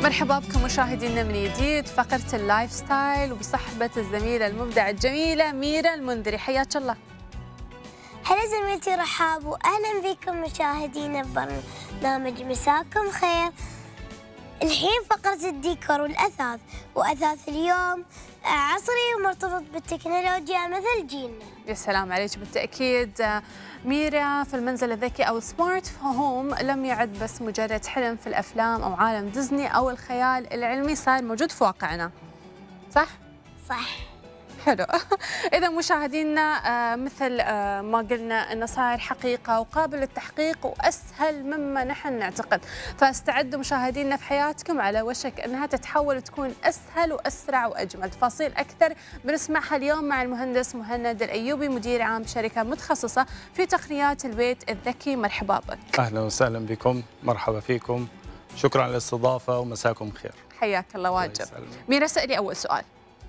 مرحبا بكم مشاهدينا من جديد فقرة اللايف ستايل وبصحبة الزميلة المبدعة الجميلة ميرا المنذري. حياك الله. هلا زميلتي رحاب واهلا بكم مشاهدينا ببرنامج مساكم خير. الحين فقرة الديكور والاثاث، واثاث اليوم عصري ومرتبط بالتكنولوجيا مثل جيلنا. يا سلام عليك بالتأكيد ميرا. في المنزل الذكي أو سمارت هوم لم يعد بس مجرد حلم في الأفلام أو عالم ديزني أو الخيال العلمي، صار موجود في واقعنا، صح؟ صح. حلو. إذا مشاهدينا مثل ما قلنا أنه صار حقيقة وقابل للتحقيق وأسهل مما نحن نعتقد، فاستعدوا مشاهدينا في حياتكم على وشك أنها تتحول وتكون أسهل وأسرع وأجمل. تفاصيل أكثر بنسمعها اليوم مع المهندس مهند الأيوبي، مدير عام شركة متخصصة في تقنيات البيت الذكي. مرحبا بك. أهلا وسهلا بكم، مرحبا فيكم، شكرا على الاستضافة ومساكم خير. حياك الله. واجب. ميرا سألي أول سؤال.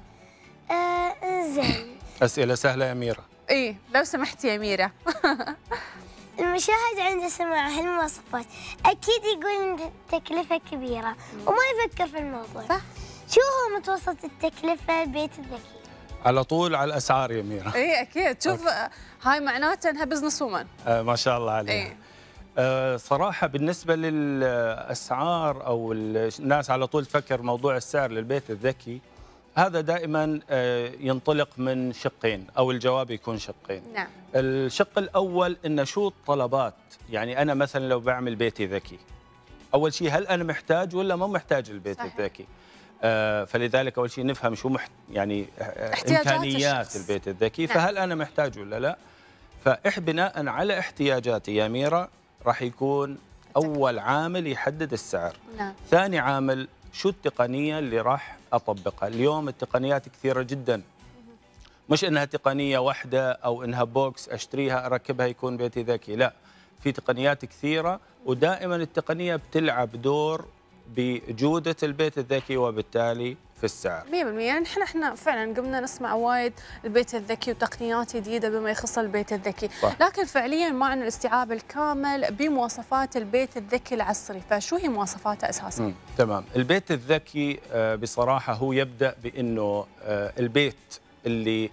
زين. أسئلة سهلة يا ميرا. إيه لو سمحت يا ميرا. المشاهد عنده سماع هالمواصفات أكيد يقول تكلفة كبيرة وما يفكر في الموضوع. صح. شو هو متوسط التكلفة البيت الذكي؟ على طول على الأسعار يا ميرا. إيه أكيد. شوف هاي معناته أنها بزنس وومن. ما شاء الله عليها. إيه. صراحة بالنسبة للأسعار أو الناس على طول تفكر موضوع السعر للبيت الذكي، هذا دائما ينطلق من شقين أو الجواب يكون شقين. نعم. الشق الأول إن شو الطلبات، يعني أنا مثلا لو بعمل بيتي ذكي، أول شيء هل أنا محتاج ولا ما محتاج البيت صحيح. الذكي؟ فلذلك أول شيء نفهم شو يعني إمكانيات الشخص. البيت الذكي. نعم. فهل أنا محتاج ولا لا؟ بناء على احتياجاتي يا ميرا راح يكون أول عامل يحدد السعر. نعم. ثاني عامل شو التقنية اللي راح أطبقها. اليوم التقنيات كثيرة جدا، مش إنها تقنية واحدة أو إنها بوكس أشتريها أركبها يكون بيتي ذكي، لا، في تقنيات كثيرة، ودائما التقنية بتلعب دور بجودة البيت الذكي وبالتالي في السعر. 100%. يعني احنا فعلا قمنا نسمع وايد البيت الذكي وتقنيات جديده بما يخص البيت الذكي، صح. لكن فعليا ما عندنا الاستيعاب الكامل بمواصفات البيت الذكي العصري، فشو هي مواصفاته اساسا؟ تمام. البيت الذكي بصراحه هو يبدا بانه البيت اللي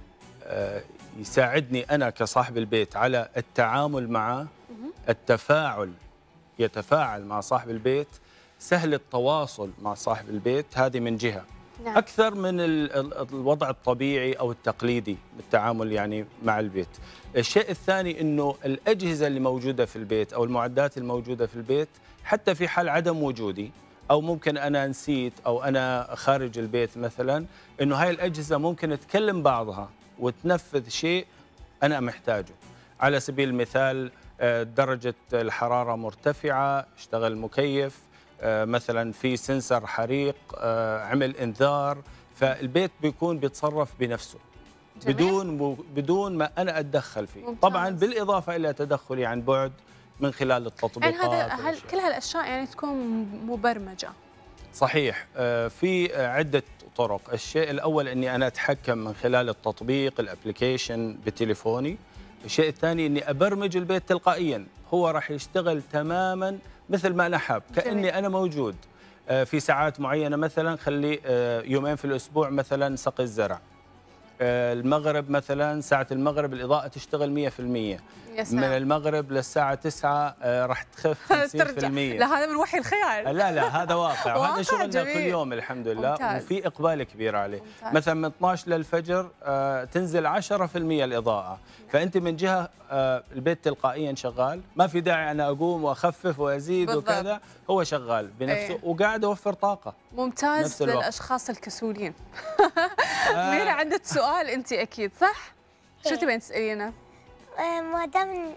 يساعدني انا كصاحب البيت على التعامل معه، التفاعل، يتفاعل مع صاحب البيت، سهل التواصل مع صاحب البيت، هذه من جهة. نعم. أكثر من الوضع الطبيعي أو التقليدي بالتعامل يعني مع البيت. الشيء الثاني أنه الأجهزة اللي موجودة في البيت أو المعدات الموجودة في البيت، حتى في حال عدم وجودي أو ممكن أنا نسيت أو أنا خارج البيت مثلا، أنه هاي الأجهزة ممكن تكلم بعضها وتنفذ شيء أنا محتاجه. على سبيل المثال درجة الحرارة مرتفعة، اشتغل المكيف، مثلا في سنسر حريق، عمل انذار، فالبيت بيكون بيتصرف بنفسه. جميل. بدون ما انا اتدخل فيه. ممتاز. طبعا بالاضافه الى تدخلي عن بعد من خلال التطبيقات. يعني كل هالاشياء يعني تكون مبرمجه. صحيح. في عده طرق. الشيء الاول اني انا اتحكم من خلال التطبيق الابلكيشن بتليفوني. الشيء الثاني اني ابرمج البيت تلقائيا، هو راح يشتغل تماما مثل ما أنا حاب، كأني أنا موجود. في ساعات معينة مثلا خلي يومين في الأسبوع مثلا سقي الزرع، المغرب مثلا ساعة المغرب الإضاءة تشتغل 100%، من المغرب للساعة 9 راح تخف 50%. لا هذا من وحي الخيال. لا هذا واقع، وهذا شغلنا كل يوم الحمد لله. ممتاز. وفي إقبال كبير عليه. ممتاز. مثلا من 12 للفجر تنزل 10% الإضاءة، فأنت من جهة البيت تلقائيا شغال، ما في داعي أنا أقوم وأخفف وأزيد. بالضبط. وكذا، هو شغال بنفسه. ايه. وقاعد أوفر طاقة. ممتاز للأشخاص الكسولين. ميرا عندك سؤال أنت أكيد صح؟ شو تبين تسألينا؟ ما دام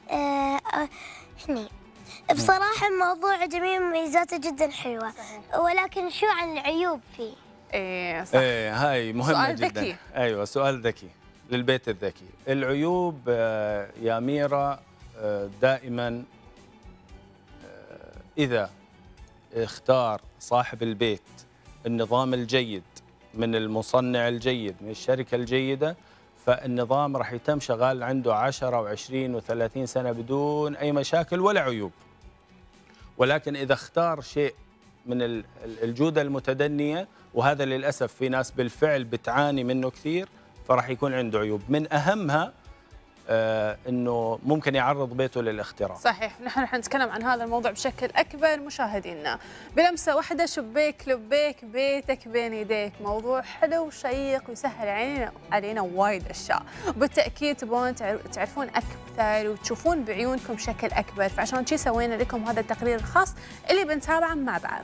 هني بصراحة الموضوع جميل، مميزاته جدا حلوة. صحيح. ولكن شو عن العيوب فيه؟ ايه صح. ايه هاي مهمة سؤال جدا. ذكي. ايوه سؤال ذكي للبيت الذكي. العيوب يا ميرا دائما إذا اختار صاحب البيت النظام الجيد من المصنع الجيد من الشركة الجيدة، فالنظام راح يتم شغال عنده 10 و20 و30 سنة بدون أي مشاكل ولا عيوب. ولكن إذا اختار شيء من الجودة المتدنية، وهذا للأسف في ناس بالفعل بتعاني منه كثير، فراح يكون عنده عيوب. من أهمها انه ممكن يعرض بيته للاختراق. صحيح، نحن رح نتكلم عن هذا الموضوع بشكل اكبر مشاهدينا. بلمسه واحده شبيك لبيك بيتك بين يديك، موضوع حلو وشيق ويسهل علينا وايد اشياء، وبالتاكيد تبون تعرفون اكثر وتشوفون بعيونكم بشكل اكبر، فعشان شي سوينا لكم هذا التقرير الخاص اللي بنتابعه مع بعض.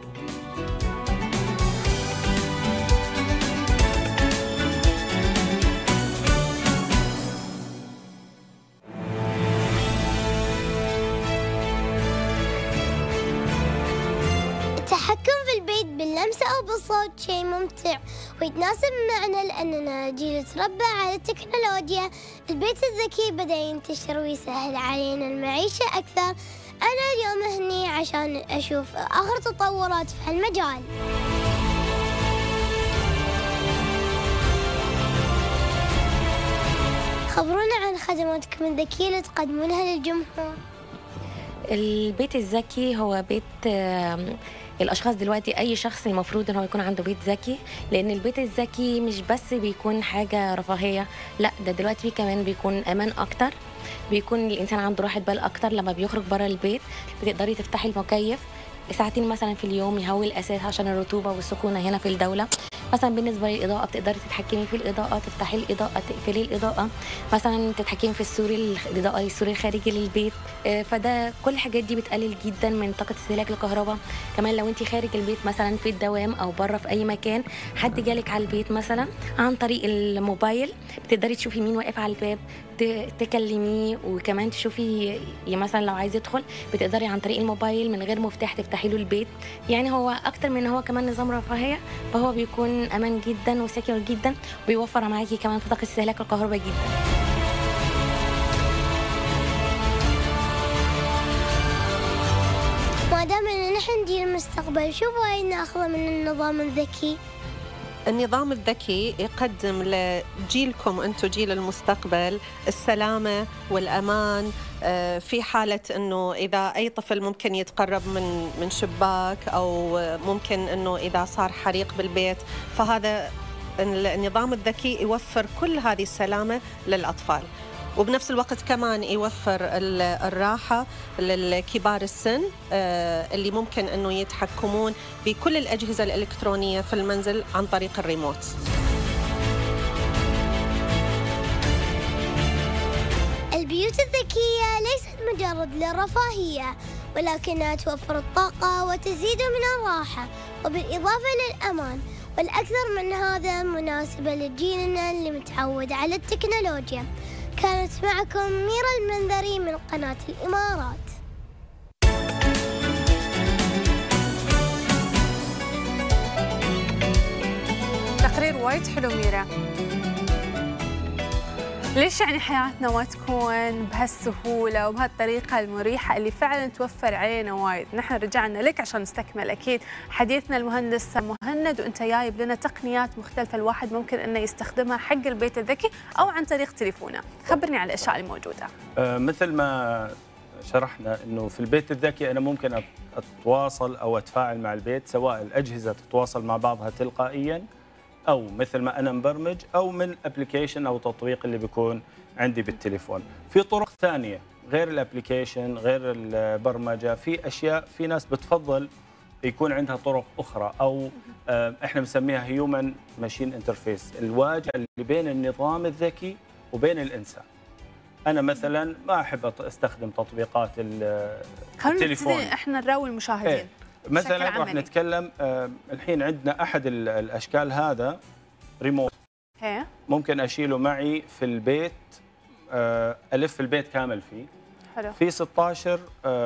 التحكم في البيت باللمسة أو بالصوت شيء ممتع ويتناسب معنا لأننا جيل تربى على التكنولوجيا. البيت الذكي بدأ ينتشر ويسهل علينا المعيشة أكثر. أنا اليوم هني عشان أشوف آخر تطورات في هالمجال. خبرونا عن خدماتكم الذكية اللي تقدمونها للجمهور. البيت الذكي هو بيت الأشخاص دلوقتي، أي شخص المفروض إنه يكون عنده بيت ذكي، لأن البيت الذكي مش بس بيكون حاجة رفاهية، لا ده دلوقتي كمان بيكون أمان أكتر، بيكون الإنسان عنده راحة بال أكتر. لما بيخرج برا البيت بتقدري تفتحي المكيف ساعتين مثلا في اليوم يهوي الأساس عشان الرطوبة والسخونة هنا في الدولة. مثلا بالنسبة للإضاءة بتقدري تتحكمي في الإضاءة، تفتحي الإضاءة، تقفلي الإضاءة، مثلا تتحكمي في السور الإضاءة السور الخارجي للبيت. فده كل الحاجات دي بتقلل جدا من طاقة استهلاك الكهرباء. كمان لو انت خارج البيت مثلا في الدوام أو بره في أي مكان، حد جالك على البيت مثلا عن طريق الموبايل، بتقدري تشوفي مين واقف على الباب تكلميه، وكمان تشوفي مثلا لو عايز يدخل بتقدري عن طريق الموبايل من غير مفتاح تفتحي له البيت. يعني هو اكتر من هو كمان نظام رفاهيه، فهو بيكون امان جدا وسكيور جدا، وبيوفر معاكي كمان في طاقه استهلاك الكهرباء جدا. ما دام ان نحن جيل المستقبل، شو رايك ناخذه من النظام الذكي؟ النظام الذكي يقدم لجيلكم أنتم جيل المستقبل السلامة والأمان، في حالة أنه إذا أي طفل ممكن يتقرب من شباك، أو ممكن أنه إذا صار حريق بالبيت، فهذا النظام الذكي يوفر كل هذه السلامة للأطفال. وبنفس الوقت كمان يوفر الراحة للكبار السن اللي ممكن أنه يتحكمون بكل الأجهزة الإلكترونية في المنزل عن طريق الريموت. البيوت الذكية ليست مجرد للرفاهية، ولكنها توفر الطاقة وتزيد من الراحة وبالإضافة للأمان، والأكثر من هذا مناسبة لجيلنا اللي متعود على التكنولوجيا. كانت معكم ميرا المنذري من قناة الإمارات. تقرير وايد حلو ميرا. ليش يعني حياتنا ما تكون بهالسهولة وبهالطريقة المريحة اللي فعلا توفر علينا وايد؟ نحن رجعنا لك عشان نستكمل أكيد حديثنا المهندس مهند، وأنت جايب لنا تقنيات مختلفة الواحد ممكن أنه يستخدمها حق البيت الذكي أو عن طريق تليفونه. خبرني على الأشياء الموجودة. مثل ما شرحنا أنه في البيت الذكي أنا ممكن أتواصل أو أتفاعل مع البيت، سواء الأجهزة تتواصل مع بعضها تلقائياً، أو مثل ما أنا مبرمج، أو من أبليكيشن أو تطبيق اللي بيكون عندي بالتليفون. في طرق ثانية غير الأبليكيشن، غير البرمجة، في أشياء في ناس بتفضل يكون عندها طرق أخرى، أو إحنا بنسميها هيومن ماشين انترفيس، الواجهة اللي بين النظام الذكي وبين الإنسان. أنا مثلا ما أحب أستخدم تطبيقات التليفون. إحنا نراوي المشاهدين. مثلا راح نتكلم الحين عندنا احد الاشكال هذا ريموت، ممكن اشيله معي في البيت، الف البيت كامل فيه. حلو. في 16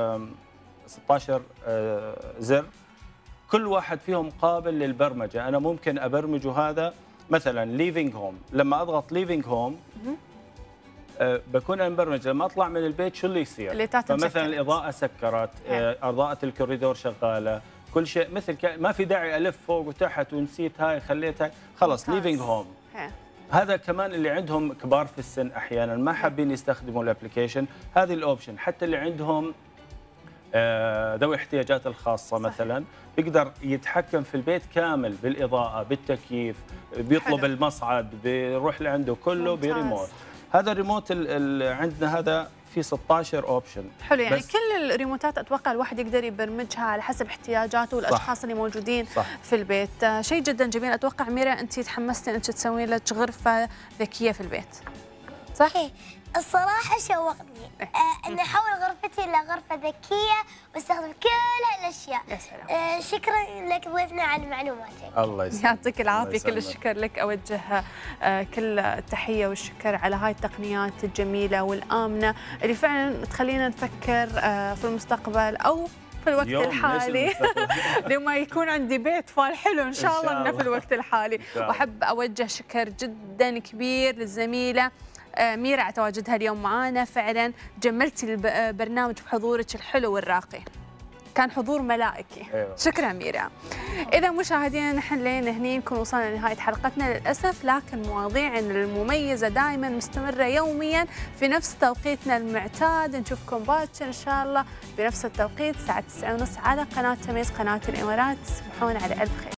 زر، كل واحد فيهم قابل للبرمجه. انا ممكن ابرمجه هذا مثلا ليفينج هوم، لما اضغط ليفينج هوم بكون انا مبرمج لما اطلع من البيت شو اللي يصير. فمثلا الاضاءه سكرت، اضاءه الكوريدور شغاله، كل شيء مثل ما في داعي الف فوق وتحت ونسيت هاي خليتها، خلاص ليفينج هوم. هذا كمان اللي عندهم كبار في السن احيانا ما حابين يستخدموا الابلكيشن، هذه الاوبشن. حتى اللي عندهم ذوي الاحتياجات الخاصة مثلا بيقدر يتحكم في البيت كامل بالإضاءة بالتكييف، بيطلب حلو. المصعد بيروح لعنده كله ممتاز. بريموت. هذا الريموت عندنا هذا في 16 اوبشن. حلو، يعني كل الريموتات اتوقع الواحد يقدر يبرمجها على حسب احتياجاته والاشخاص اللي موجودين في البيت. شيء جدا جميل. اتوقع ميرا انت تحمستي انك تسوي لك غرفه ذكيه في البيت، صح؟ الصراحة شوقني أن أحول غرفتي إلى غرفة ذكية واستخدم كل هالأشياء. يا سلام. شكرا لك ضيفنا على معلوماتك. الله يسلمك. يعطيك العافية، كل الشكر لك. أوجه كل التحية والشكر على هاي التقنيات الجميلة والآمنة اللي فعلا تخلينا نفكر في المستقبل أو في الوقت الحالي لما يكون عندي بيت فال حلو إن شاء الله إنه في الوقت الحالي. وأحب أوجه شكر جدا كبير للزميلة ميرا على تواجدها اليوم معانا. فعلا جملتي البرنامج بحضورك الحلو والراقي، كان حضور ملائكي. شكرا ميرا. إذا مشاهدينا نحن لين هني نكون وصلنا لنهاية حلقتنا للأسف، لكن مواضيعنا المميزة دائما مستمرة يوميا في نفس توقيتنا المعتاد. نشوفكم باكر إن شاء الله بنفس التوقيت الساعة 9:30 على قناة تميز، قناة الإمارات. تصبحون على ألف خير.